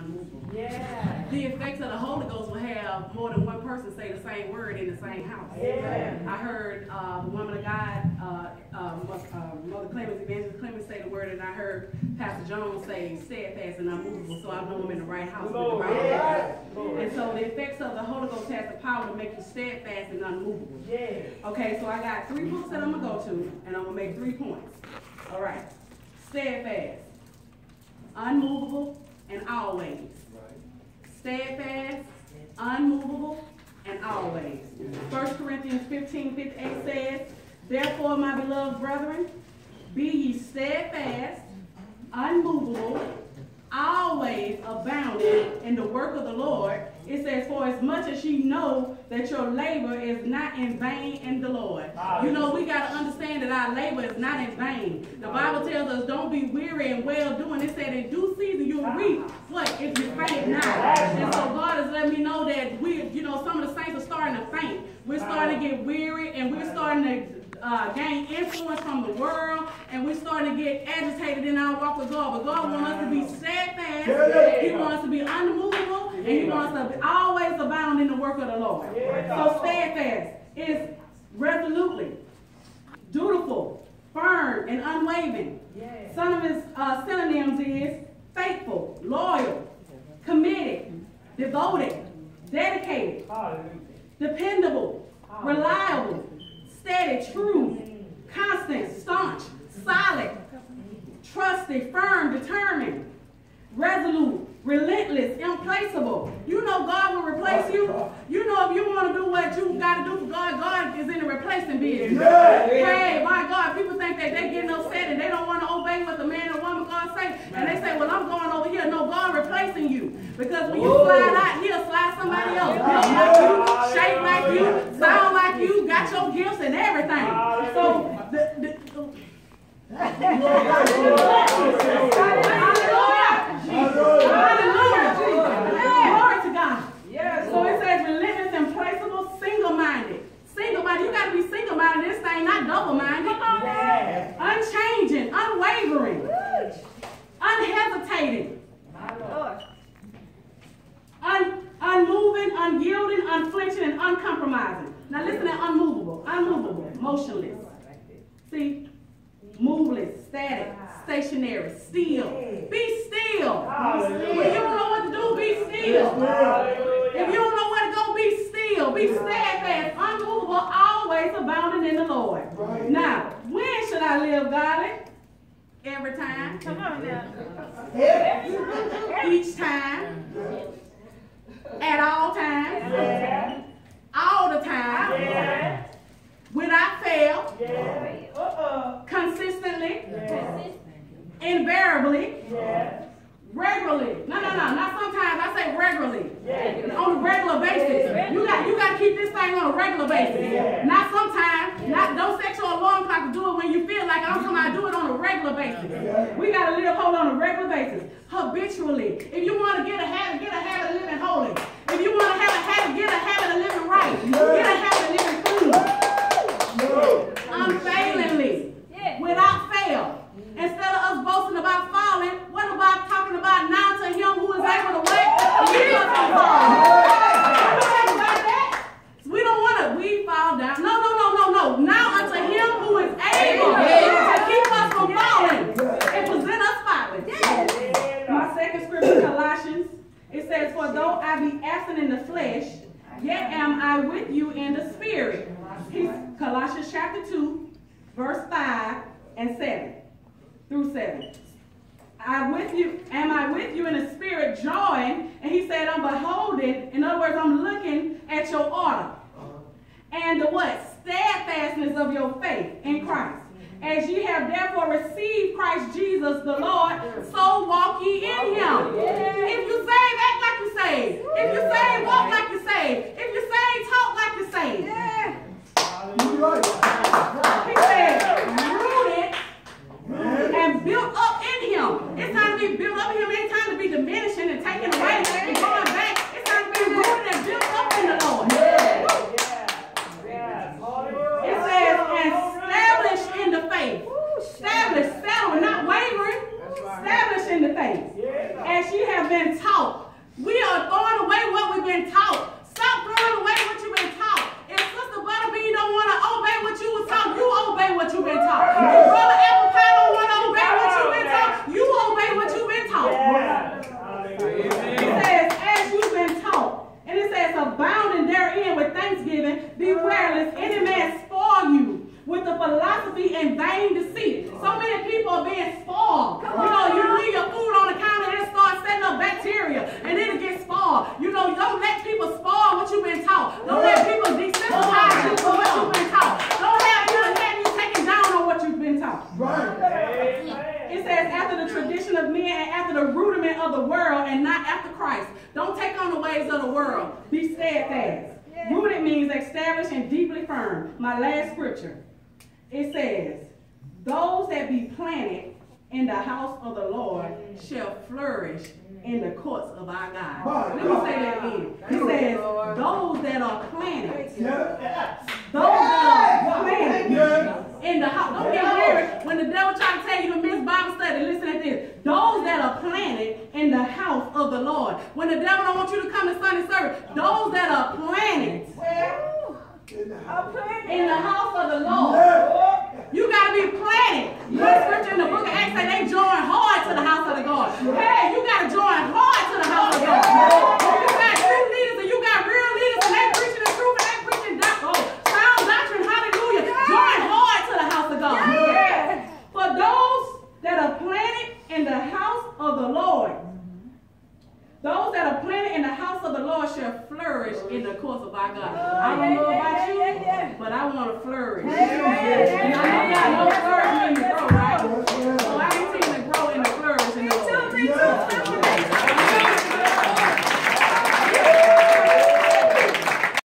unmovable. Yeah. The effects of the Holy Ghost will have more than one person say the same word in the same house. Yeah. I heard the woman of God, Mother Clemens, Evangelist Clemens, say the word, and I heard Pastor Jones say steadfast and unmovable, so I know I'm in the right house with the right effects. And so the effects of the Holy Ghost has the power to make you steadfast and unmovable. Yeah. Okay, so I got 3 books that I'm going to go to, and I'm going to make 3 points. All right. Steadfast, unmovable, and always. Steadfast, unmovable, and always. 1 Corinthians 15:58 says, therefore, my beloved brethren, be ye steadfast, unmovable, always abounding in the work of the Lord. It says, for as much as ye know that your labor is not in vain in the Lord. You know, we got to understand that our labor is not in vain. The Bible tells us, don't be weary in well-doing. It said, in due season you'll reap what? If you faint not. And so God has let me know that some of the saints are starting to faint. We're starting to get weary, and we're starting to gain influence from the world, and we're starting to get agitated in our walk with God. But God wants us to be steadfast. He wants us to be unmovable, and He wants us to always abound in the work of the Lord. So steadfast is resolutely, dutiful, firm, and unwavering. Some of his synonyms is faithful, loyal, committed, devoted, dedicated, dependable, reliable, steady, true, constant, staunch, solid, trusty, firm, determined, resolute, relentless, implacable. You know God will replace you. You know if you want to do what you got to do for God, God is in the replacing business. Hey, my God, people think that they're getting upset and they don't want to obey what the man or woman God say. And they say, well, I'm going over here. No, God replacing you. Because when you slide out, He'll slide somebody else. Built like you, shaped like you, sound like you, got your gifts and everything. So, Hallelujah. Glory to God. So it says relentless, implacable, single-minded. Single-minded. You got to be single-minded. This thing, not double-minded. Unchanging, unwavering, unhesitating, unmoving, unyielding, unflinching, and uncompromising. Now listen to unmovable, unmovable, motionless. See? Moveless, static, stationary, still. Be still. When you don't know what to do, be still. If you don't know where to go, be still. Be steadfast, unmovable, always abounding in the Lord. Now, when should I live godly? Every time. Come on now. Each time. At all times. All the time. Without fail. Consistently. Invariably. Regularly. No, not sometimes. I say regularly. On a regular basis. You got to keep this thing on a regular basis. Not sometimes. Don't set your alarm clock to do it when you feel like it. I'm talking about do it on a regular basis. We got to live holy on a regular basis. Habitually. If you want to get a habit of living holy. If you want to have a habit, get a habit of living right. Get a habit of living clean. Unfailingly. Without fail. Instead of us boasting about falling, what about talking about now to Him who is able to wait? Keep us from falling. We don't want to, we fall down. No. Now unto Him who is able to keep us from falling and present us spotless. My second scripture, Colossians, it says, for though I be absent in the flesh, yet am I with you in the spirit. Colossians chapter 2, verse 5 and 7 through 7. Am I with you in the spirit, joying? And he said, I'm beholding. In other words, I'm looking at your order. And the what? Steadfastness of your faith in Christ. As ye have therefore received Christ Jesus the Lord, so walk ye in Him. If you save, act like you save. If you save, walk like you save. If you save, talk like you save. He said, rooted and built up in Him. It's time to be built up in Him. It ain't time to be taught. We are throwing away what we've been taught. Stop throwing away what you've been taught. If Sister Butterbean don't want to obey what you was taught, you obey what you've been taught. If Brother Apple Pie don't want to obey what you've been taught, you obey what you've been taught. It says, as you've been taught. And it says, abounding therein with thanksgiving, beware lest any man spoil you with the philosophy and vain deceit. So many people are being spoiled. You know, you leave your food on the counter and it starts setting up bacteria, and then it gets spoiled. You know, don't let people spoil what you've been taught. Don't let people desensitize you for what you've been taught. Don't have you taken down on what you've been taught. Right. It says, after the tradition of men and after the rudiment of the world and not after Christ. Don't take on the ways of the world. Be steadfast. Rooted means established and deeply firm. My last scripture. It says, those that be planted in the house of the Lord shall flourish in the courts of our God. Let me say that again. It says, those that are planted. Those that are planted in the house. Don't get weary when the devil tries to tell you to miss Bible study. Listen at this. Those that are planted in the house of the Lord. When the devil don't want you to come to Sunday service, those that are planted in the house of the Lord. You got to be planted. One scripture in the book of Acts say they join hard to the house of the God. Hey, you got to join hard to the house of God. You got true leaders and you got real leaders and they preaching the truth and they preaching sound doctrine. Hallelujah. Join hard to the house of God. For those that are planted in the house of the Lord, those that are planted in the house of the Lord shall flourish in the courts of our God. I don't know about you, but I want to flourish. And I know God knows flourishing in the growth, right?